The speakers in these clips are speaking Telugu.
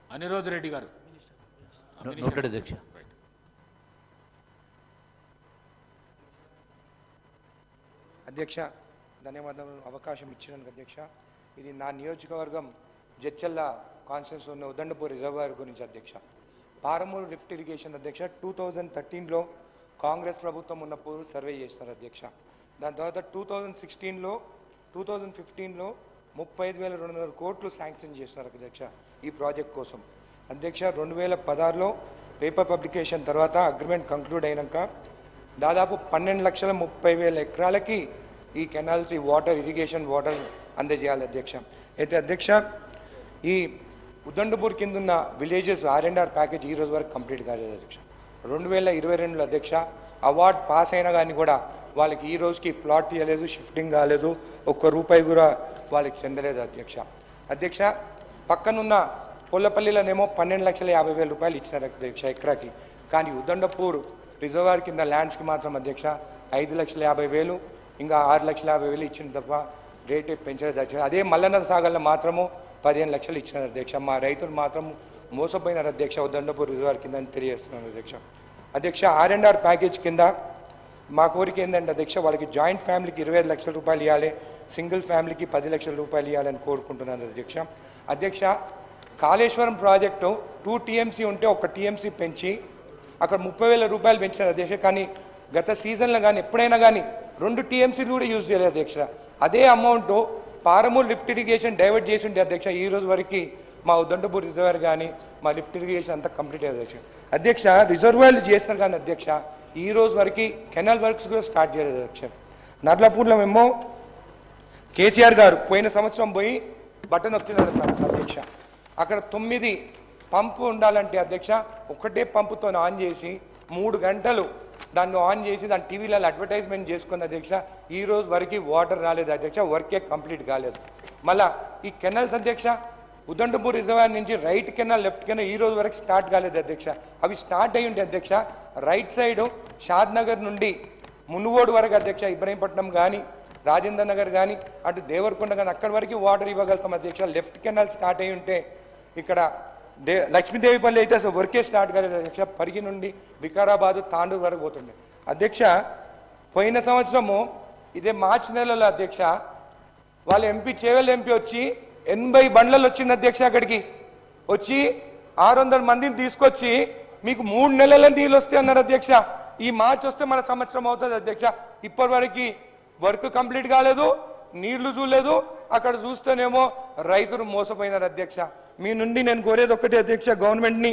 అనిరుద్ రెడ్డి గారు. నోటెడ్ అధ్యక్ష. అధ్యక్ష ధన్యవాదాలు అవకాశం ఇచ్చినందుకు అధ్యక్ష. ఇది నా నియోజకవర్గం జడ్చల్ల కాన్స్టిట్యూన్స్ ఉన్న ఉదండపూర్ రిజర్వాయర్ గురించి అధ్యక్ష. పారమూరు లిఫ్ట్ ఇరిగేషన్ అధ్యక్ష 2013లో కాంగ్రెస్ ప్రభుత్వం ఉన్నప్పుడు సర్వే చేస్తారు అధ్యక్ష. దాని తర్వాత 2016లో 2015లో 35,200 కోట్లు శాంక్షన్ చేస్తారు అధ్యక్ష ఈ ప్రాజెక్ట్ కోసం అధ్యక్ష. 2016లో పేపర్ పబ్లికేషన్ తర్వాత అగ్రిమెంట్ కంక్లూడ్ అయినాక దాదాపు 12,30,000 ఎకరాలకి ఈ కెనాల్స్ ఈ వాటర్ ఇరిగేషన్ వాటర్ అందజేయాలి అధ్యక్ష. అయితే అధ్యక్ష ఈ ఉదండపూర్ కింద ఉన్న విలేజెస్ R&R ప్యాకేజ్ ఈ రోజు వరకు కంప్లీట్ కాలేదు అధ్యక్ష. 2022లో అధ్యక్ష అవార్డ్ పాస్ అయినా కానీ కూడా వాళ్ళకి ఈ రోజుకి ప్లాట్ ఇవ్వలేదు, షిఫ్టింగ్ కాలేదు, ₹1 కూడా వాళ్ళకి చెందలేదు అధ్యక్ష. అధ్యక్ష పక్కనున్న పొల్లపల్లిలోనేమో 12,50,000 ఇచ్చినారు అధ్యక్ష ఎకరాకి. కానీ ఉదండపూర్ రిజర్వాయర్ కింద ల్యాండ్స్కి మాత్రం అధ్యక్ష 5,50,000 ఇంకా 6,50,000 ఇచ్చిన తప్ప రేట్ పెంచలేదు అధ్యక్ష. అదే మల్లన్న సాగర్లో మాత్రము 15 లక్షలు ఇచ్చినారు అధ్యక్ష. మా రైతులు మాత్రం మోసపోయినారు అధ్యక్ష ఉదండపూర్ రిజర్వాయర్ కింద అని తెలియజేస్తున్నాను అధ్యక్ష. అధ్యక్ష R&R ప్యాకేజ్ కింద మా కోరిక ఏంటంటే అధ్యక్ష వాళ్ళకి జాయింట్ ఫ్యామిలీకి 25 లక్షల రూపాయలు ఇవ్వాలి, సింగిల్ ఫ్యామిలీకి 10 లక్షల రూపాయలు ఇవ్వాలని కోరుకుంటున్నాను అధ్యక్ష. అధ్యక్ష కాళేశ్వరం ప్రాజెక్టు 2 TMC ఉంటే 1 TMC పెంచి అక్కడ 30,000 రూపాయలు పెంచినారు అధ్యక్ష. కానీ గత సీజన్లో కానీ ఎప్పుడైనా కానీ 2 TMCలు కూడా యూజ్ చేయలేదు అధ్యక్ష. అదే amount Palamuru lift irrigation divert చేసి ఉంటే అధ్యక్ష ఈ రోజు వరకు మా ఉదండపూర్ రిజర్వాయర్ కానీ మా లిఫ్ట్ ఇరిగేషన్ అంతా కంప్లీట్ అయ్యేది అధ్యక్ష. అధ్యక్ష రిజర్వాయర్లు చేస్తారు కానీ అధ్యక్ష ఈ రోజు వరకు కెనాల్ వర్క్స్ కూడా స్టార్ట్ చేయలేదు అధ్యక్ష. నర్లాపూర్లో మేము కేసీఆర్ గారు పోయిన సంవత్సరం పోయి బటన్ నొక్కినాడు అధ్యక్ష. అక్కడ 9 పంపు ఉండాలంటే అధ్యక్ష ఒకటే పంపుతో ఆన్ చేసి 3 గంటలు దాన్ని ఆన్ చేసి దాని టీవీలలో అడ్వర్టైజ్మెంట్ చేసుకున్న అధ్యక్ష ఈ రోజు వరకు వాటర్ రాలేదు అధ్యక్ష, వర్కే కంప్లీట్ కాలేదు. మళ్ళా ఈ కెనాల్స్ అధ్యక్ష ఉదండపూర్ రిజర్వాయర్ నుంచి రైట్ కెనాల్ లెఫ్ట్ కెనాల్ ఈ రోజు వరకు స్టార్ట్ కాలేదు అధ్యక్ష. అవి స్టార్ట్ అయ్యి ఉంటే అధ్యక్ష రైట్ సైడు షాద్ నగర్ నుండి మునుగోడు వరకు అధ్యక్ష ఇబ్రహీంపట్నం కానీ రాజేంద్ర నగర్ కానీ అటు దేవరకొండ కానీ అక్కడి వరకు వాటర్ ఇవ్వగలుగుతాం అధ్యక్ష. లెఫ్ట్ కెనాల్ స్టార్ట్ అయ్యి ఉంటే ఇక్కడ లక్ష్మీదేవిపల్లి అయితే అసలు వర్కే స్టార్ట్ కాలేదు అధ్యక్ష. పరిగి నుండి వికారాబాదు తాండూరు వరకు పోతుండే అధ్యక్ష. పోయిన సంవత్సరము ఇదే మార్చి నెలలో అధ్యక్ష వాళ్ళ ఎంపీ చేవెల్ ఎంపీ వచ్చి 80 బండ్లలో వచ్చింది అధ్యక్ష. అక్కడికి వచ్చి 600 మందిని తీసుకొచ్చి మీకు 3 నెలల నీళ్ళు వస్తాయి అన్నారు అధ్యక్ష. ఈ మార్చి వస్తే మన సంవత్సరం అవుతుంది అధ్యక్ష. ఇప్పటి వరకు వర్క్ కంప్లీట్ కాలేదు, నీళ్లు చూడలేదు. అక్కడ చూస్తేనేమో రైతులు మోసపోయినారు అధ్యక్ష. మీ నుండి నేను కోరేది ఒక్కటే అధ్యక్ష, గవర్నమెంట్ని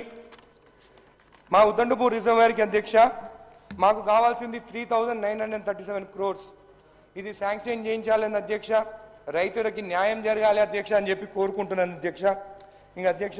మా ఉదండపూర్ రిజర్వాయర్కి అధ్యక్ష మాకు కావాల్సింది 3,937 crores. ఇది శాంక్షన్ చేయించాలని అధ్యక్ష, రైతులకి న్యాయం జరగాలి అధ్యక్ష అని చెప్పి కోరుకుంటున్నాను అధ్యక్ష. ఇంకా అధ్యక్ష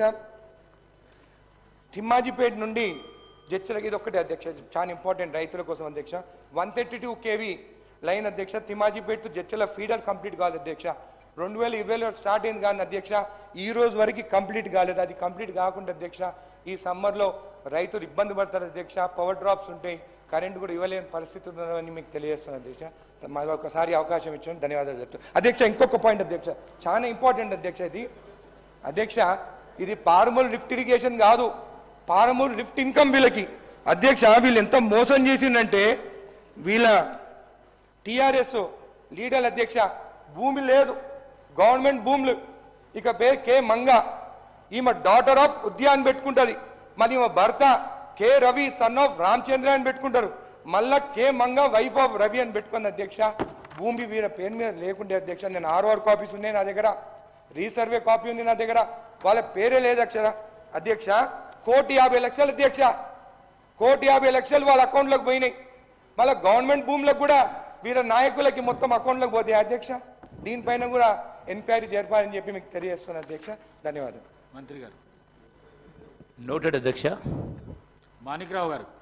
తిమ్మాజిపేట నుండి జడ్చలకి ఇది ఒక్కటే అధ్యక్ష, చాలా ఇంపార్టెంట్ రైతుల కోసం అధ్యక్ష. 132 kV లైన్ అధ్యక్ష Thimmajipet to Jadcherla feeder complete కాలేదు అధ్యక్ష. 2020లో స్టార్ట్ అయింది కానీ అధ్యక్ష ఈ రోజు వరకు కంప్లీట్ కాలేదు. అది కంప్లీట్ కాకుండా అధ్యక్ష ఈ సమ్మర్లో రైతులు ఇబ్బంది పడతారు అధ్యక్ష. పవర్ డ్రాప్స్ ఉంటాయి, కరెంట్ కూడా ఇవ్వలేని పరిస్థితి ఉందని మీకు తెలియజేస్తున్నాను అధ్యక్ష. మాకు ఒకసారి అవకాశం ఇచ్చాను, ధన్యవాదాలు చెప్తాను అధ్యక్ష. ఇంకొక పాయింట్ అధ్యక్ష చాలా ఇంపార్టెంట్ అధ్యక్ష ఇది అధ్యక్ష. ఇది పారమూరు లిఫ్ట్ ఇరిగేషన్ కాదు, పారమూరు లిఫ్ట్ ఇన్కమ్ వీళ్ళకి అధ్యక్ష. వీళ్ళు ఎంత మోసం చేసిందంటే వీళ్ళ టీఆర్ఎస్ లీడర్ అధ్యక్ష భూమి లేదు, గవర్నమెంట్ భూములు. ఇక పేరు కే మంగ, ఈమె డాటర్ ఆఫ్ ఉద్యాన్ పెట్టుకుంటుంది. మరి ఈమె భర్త K Ravi son of Ramachandra అని పెట్టుకుంటారు. మళ్ళా K Manga wife of Ravi అని పెట్టుకుంది అధ్యక్ష. భూమి వీళ్ళ పేరు మీద లేకుంటే అధ్యక్ష నేను ROR కాపీస్ ఉన్నాయి నా దగ్గర, రీసర్వే కాపీ ఉంది నా దగ్గర, వాళ్ళ పేరే లేదు అక్షర అధ్యక్ష. 1,50,00,000 అధ్యక్ష, 1,50,00,000 వాళ్ళ అకౌంట్లోకి పోయినాయి. మళ్ళీ గవర్నమెంట్ భూములకు కూడా వీళ్ళ నాయకులకి మొత్తం అకౌంట్లోకి పోతాయి అధ్యక్ష. దీనిపైన కూడా ఎంక్వైరీ జరపాలని చెప్పి మీకు తెలియజేస్తున్నాను అధ్యక్ష. ధన్యవాదాలు. మంత్రి గారు. నోటెడ్ అధ్యక్ష. మాణిక్రావు గారు.